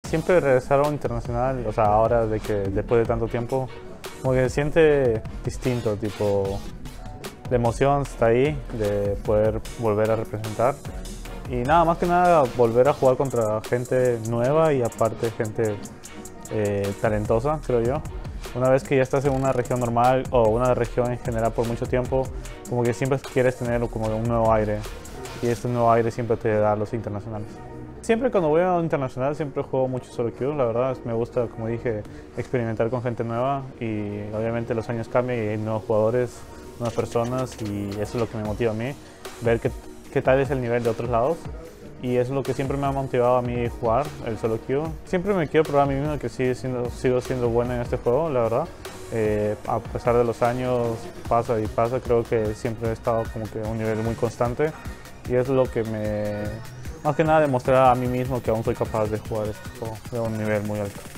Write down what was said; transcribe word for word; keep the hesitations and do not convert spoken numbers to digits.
Siempre regresar a un internacional, o sea, ahora de que después de tanto tiempo, como que se siente distinto, tipo, la emoción está ahí de poder volver a representar. Y nada, más que nada volver a jugar contra gente nueva y aparte gente eh, talentosa, creo yo. Una vez que ya estás en una región normal o una región en general por mucho tiempo, como que siempre quieres tener como un nuevo aire y este nuevo aire siempre te da los internacionales. Siempre cuando voy a un internacional siempre juego mucho solo queue, la verdad me gusta, como dije, experimentar con gente nueva y obviamente los años cambian y hay nuevos jugadores, nuevas personas y eso es lo que me motiva a mí, ver qué, qué tal es el nivel de otros lados. Y eso es lo que siempre me ha motivado a mí jugar, el solo queue. Siempre me quiero probar a mí mismo que sigue siendo, sigo siendo bueno en este juego, la verdad. Eh, a pesar de los años, pasa y pasa, creo que siempre he estado como que a un nivel muy constante. Y es lo que me, más que nada, demostrar a mí mismo que aún soy capaz de jugar este juego de un nivel muy alto.